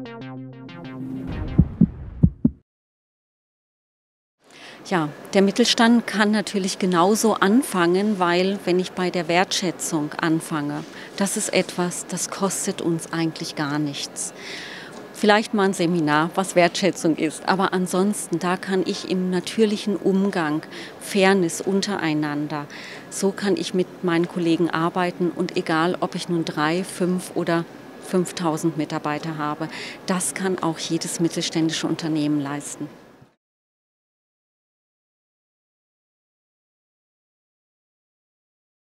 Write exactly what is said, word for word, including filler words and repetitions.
Ja, der Mittelstand kann natürlich genauso anfangen, weil wenn ich bei der Wertschätzung anfange, das ist etwas, das kostet uns eigentlich gar nichts. Vielleicht mal ein Seminar, was Wertschätzung ist, aber ansonsten, da kann ich im natürlichen Umgang, Fairness untereinander, so kann ich mit meinen Kollegen arbeiten und egal, ob ich nun drei, fünf oder fünftausend Mitarbeiter habe, das kann auch jedes mittelständische Unternehmen leisten.